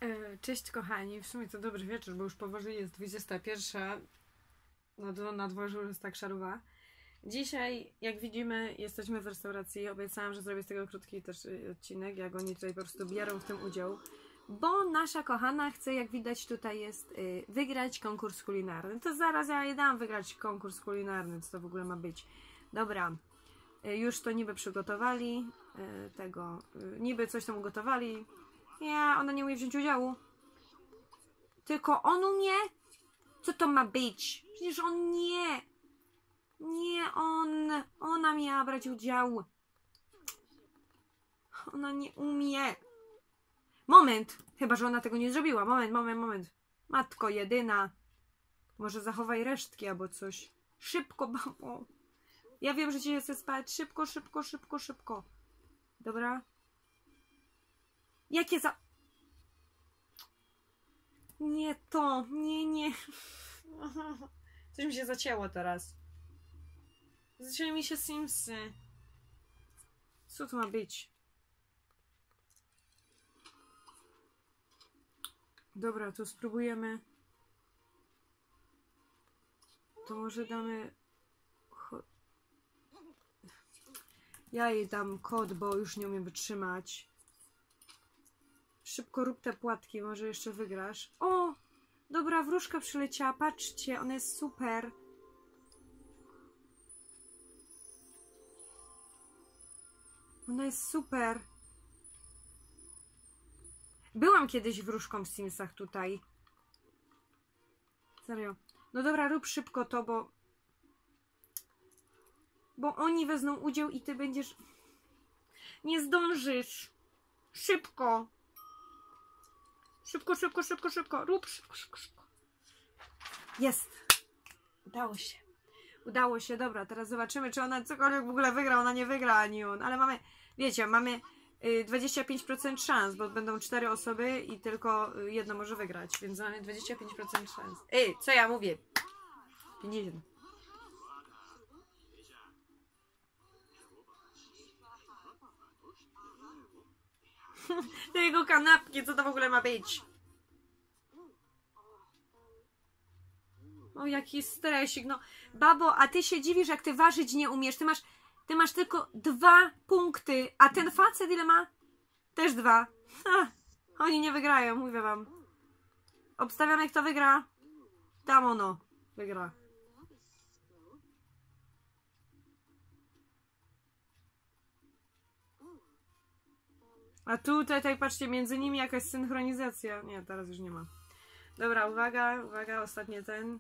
Cześć kochani, w sumie to dobry wieczór, bo już powoli jest 21. Na dworzu jest tak szarowa. Dzisiaj, jak widzimy, jesteśmy w restauracji. Obiecałam, że zrobię z tego krótki też odcinek, jak oni tutaj po prostu biorą w tym udział. Bo nasza kochana chce, jak widać tutaj jest, wygrać konkurs kulinarny. To zaraz ja jej dam wygrać konkurs kulinarny, co to w ogóle ma być. Dobra, już to niby przygotowali, niby coś tam ugotowali. Nie, ona nie umie wziąć udziału. Tylko on umie? Co to ma być? Przecież on nie. Nie on. Ona miała brać udział. Ona nie umie. Moment. Chyba, że ona tego nie zrobiła. Moment. Matko jedyna. Może zachowaj resztki albo coś. Szybko, babo. Ja wiem, że cię chcę spać. Szybko. Dobra? Jakie za... Nie to. Nie. Coś mi się zacięło teraz. Zaczęły mi się Simsy. Co to ma być? Dobra, to spróbujemy. To może damy... Ja jej dam kod, bo już nie umiem wytrzymać. Szybko rób te płatki, może jeszcze wygrasz. O! Dobra, wróżka przyleciała, patrzcie, ona jest super. Ona jest super. Byłam kiedyś wróżką w Simsach tutaj. Serio. No dobra, rób szybko to, bo oni wezmą udział i ty będziesz... Nie zdążysz. Szybko. Szybko. Rób szybko. Jest. Udało się. Dobra, teraz zobaczymy, czy ona cokolwiek w ogóle wygra. Ona nie wygra, ani on. Ale mamy, wiecie, mamy 25% szans, bo będą 4 osoby i tylko jedna może wygrać, więc mamy 25% szans. Co ja mówię? 50. Te jego kanapki, co to w ogóle ma być? O, jaki stresik, no. Babo, a ty się dziwisz, jak ty ważyć nie umiesz. Ty masz tylko 2 punkty, a ten facet ile ma? Też 2. Oni nie wygrają, mówię wam. Obstawiamy, kto wygra. Tam ono wygra. A tutaj, patrzcie, między nimi jakaś synchronizacja. Nie, teraz już nie ma. Dobra, uwaga, ostatnie ten.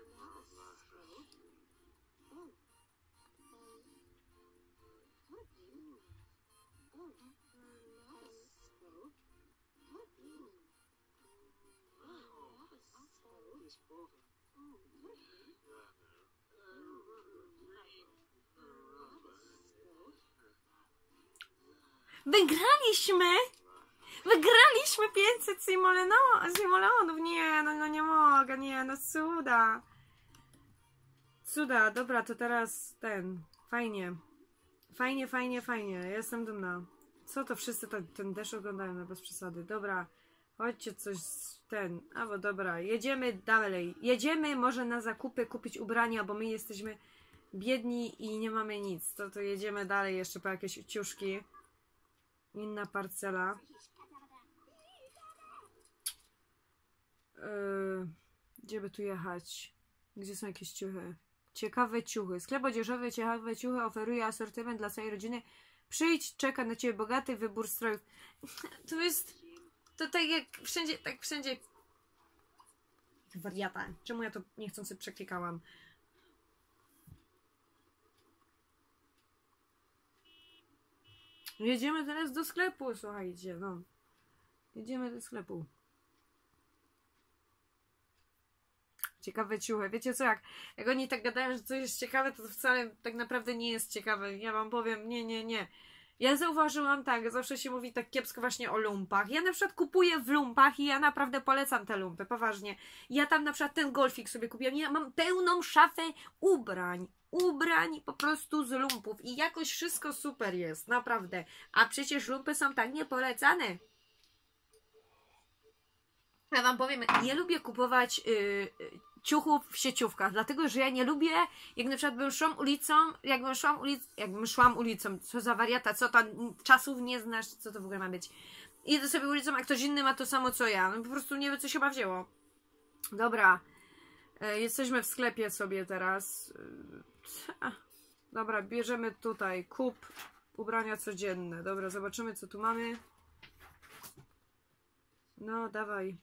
Wygraliśmy 500 simoleonów. Nie, no nie mogę, nie, no cuda, dobra, to teraz fajnie, jestem dumna. Co to wszyscy ten deszcz oglądają, no bez przesady. Dobra, chodźcie coś bo dobra, jedziemy dalej. Jedziemy może na zakupy kupić ubrania, bo my jesteśmy biedni i nie mamy nic. To jedziemy dalej jeszcze po jakieś ciuszki. Inna parcela. Gdzie by tu jechać? Gdzie są jakieś ciuchy? Ciekawe ciuchy. Sklep odzieżowy ciekawe ciuchy oferuje asortyment dla całej rodziny. Przyjdź, czeka na ciebie bogaty wybór strojów. To tak wszędzie. Wariata. Czemu ja to niechcący przeklikałam? Jedziemy teraz do sklepu, słuchajcie, no. Jedziemy do sklepu. Ciekawe ciuchy. Wiecie co, jak oni tak gadają, że coś jest ciekawe, to wcale tak naprawdę nie jest ciekawe. Ja wam powiem, nie. Ja zauważyłam zawsze się mówi tak kiepsko właśnie o lumpach. Ja na przykład kupuję w lumpach i ja naprawdę polecam te lumpy, poważnie. Ja tam na przykład ten golfik sobie kupiłam. Ja mam pełną szafę ubrań po prostu z lumpów i jakoś wszystko super jest, naprawdę. A przecież lumpy są tak niepolecane. Ja wam powiem, nie lubię kupować ciuchów w sieciówkach, dlatego że ja nie lubię, jak na przykład jakbym szłam ulicą, co za wariata, co tam, czasów nie znasz, co to w ogóle ma być. Idę sobie ulicą, a ktoś inny ma to samo co ja, no po prostu nie wiem, co się chyba wzięło. Dobra, jesteśmy w sklepie sobie teraz. Dobra, bierzemy tutaj, kup ubrania codzienne. Dobra, zobaczymy, co tu mamy. No, dawaj.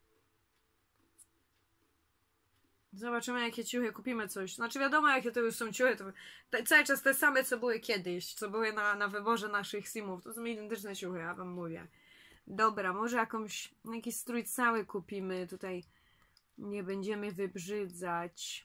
Zobaczymy, jakie ciuchy, kupimy coś. Znaczy wiadomo, jakie to już są ciuchy. To cały czas te same, co były kiedyś. Co były na wyborze naszych simów. To są identyczne ciuchy, ja wam mówię. Dobra, może jakiś strój cały kupimy. Tutaj nie będziemy wybrzydzać.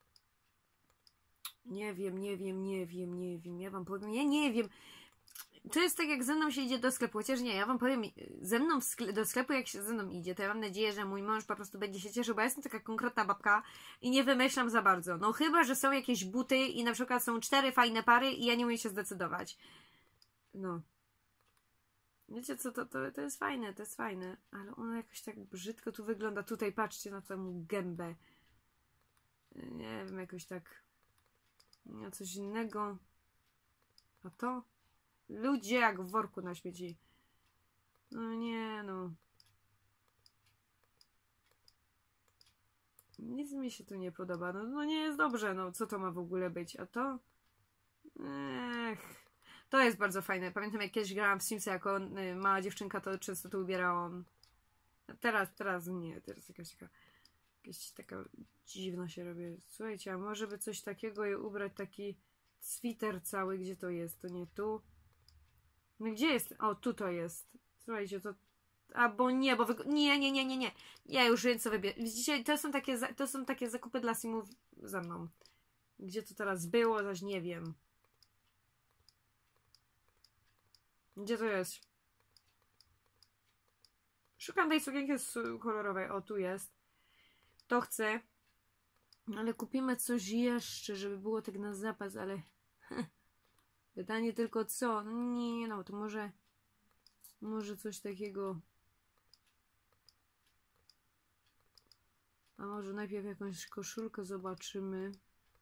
Nie wiem. Ja wam powiem, ja nie wiem. To jest tak, jak ze mną się idzie do sklepu, chociaż nie, ja wam powiem, ze mną do sklepu, jak się ze mną idzie, to ja mam nadzieję, że mój mąż po prostu będzie się cieszył, bo ja jestem taka konkretna babka i nie wymyślam za bardzo. No chyba, że są jakieś buty i na przykład są 4 fajne pary i ja nie umiem się zdecydować. No. Wiecie co, to jest fajne, to jest fajne, ale ono jakoś tak brzydko tu wygląda. Tutaj patrzcie na tą gębę. Nie wiem, jakoś tak... Nie, coś innego. A to? Ludzie jak w worku na śmieci. No nie, no. Nic mi się tu nie podoba. No nie jest dobrze, no. Co to ma w ogóle być? A to? Ech. To jest bardzo fajne. Pamiętam, jak kiedyś grałam w Simsy jako mała dziewczynka, to często to ubierałam. A teraz nie. Teraz jakaś taka dziwna się robi. Słuchajcie, a może by coś takiego i ubrać taki switer cały. Gdzie to jest? To nie tu. No gdzie jest? O, tu to jest. Słuchajcie, to... Albo nie, bo nie. Ja już wiem, co wybieram. Widzicie, to są takie zakupy dla simów ze mną. Gdzie to teraz było, zaś nie wiem. Gdzie to jest? Szukam tej sukienki kolorowej. O, tu jest. To chcę. Ale kupimy coś jeszcze, żeby było tak na zapas, ale... Pytanie tylko co? No nie, no to może coś takiego. A może najpierw jakąś koszulkę zobaczymy.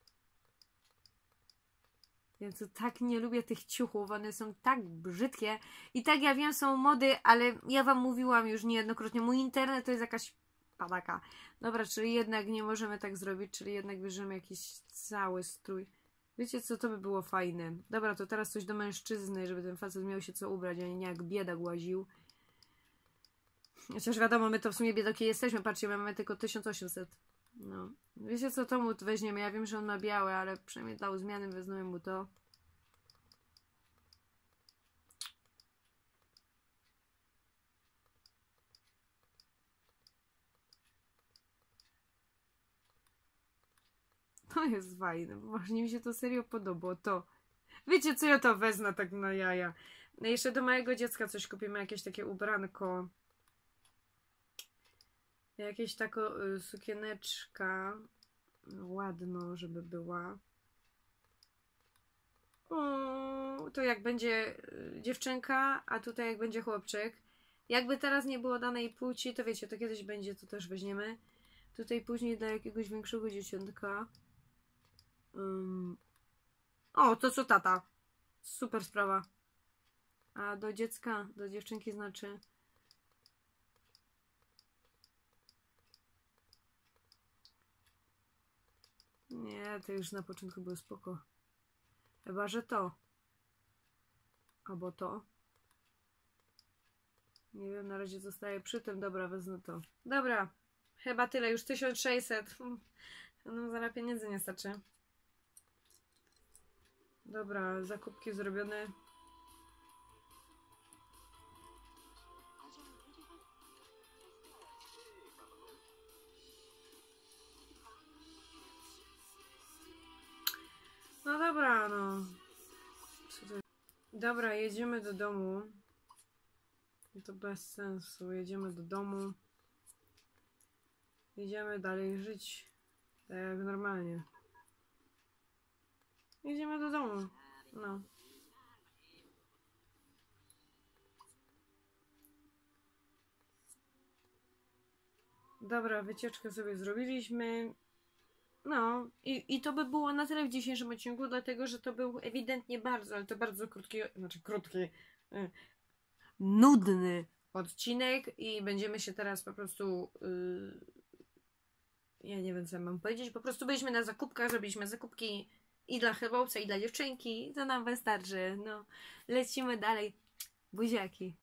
Ja to tak nie lubię tych ciuchów, one są tak brzydkie. I tak ja wiem, są mody, ale ja wam mówiłam już niejednokrotnie, mój internet to jest jakaś padaka. Dobra, czyli jednak nie możemy tak zrobić, czyli jednak bierzemy jakiś cały strój. Wiecie co, to by było fajne. Dobra, to teraz coś do mężczyzny, żeby ten facet miał się co ubrać, a nie jak biedak łaził. Chociaż wiadomo, my to w sumie biedoki jesteśmy, patrzcie, mamy tylko 1800. No. Wiecie co, to mu weźmiemy. Ja wiem, że on ma białe, ale przynajmniej dla zmiany wezmę mu to. To jest fajne, bo właśnie mi się to serio podobało. To. Wiecie co, ja to wezmę tak na jaja. No jeszcze do mojego dziecka coś kupimy, jakieś takie ubranko. Jakieś tako sukieneczka. Ładno, żeby była. O, to jak będzie dziewczynka, a tutaj jak będzie chłopczyk. Jakby teraz nie było danej płci, to wiecie, to kiedyś będzie, to też weźmiemy. Tutaj później dla jakiegoś większego dzieciątka. O, to co tata. Super sprawa. A do dziecka, do dziewczynki znaczy... Nie, to już na początku było spoko. Chyba, że to. Albo to. Nie wiem, na razie zostaję przy tym. Dobra, wezmę to. Dobra. Chyba tyle. Już 1600. No, zaraz pieniędzy nie starczy. Dobra, zakupki zrobione. No dobra, no. Dobra, jedziemy do domu. To bez sensu. Jedziemy do domu. Jedziemy dalej żyć. Tak jak normalnie. Jedziemy do domu. No. Dobra, wycieczkę sobie zrobiliśmy. No, i to by było na tyle w dzisiejszym odcinku, dlatego że to był ewidentnie bardzo, ale to bardzo krótki, nudny odcinek i będziemy się teraz po prostu ja nie wiem, co mam powiedzieć, po prostu byliśmy na zakupkach, zrobiliśmy zakupki i dla chłopca, i dla dziewczynki, to nam wystarczy, no, lecimy dalej, buziaki.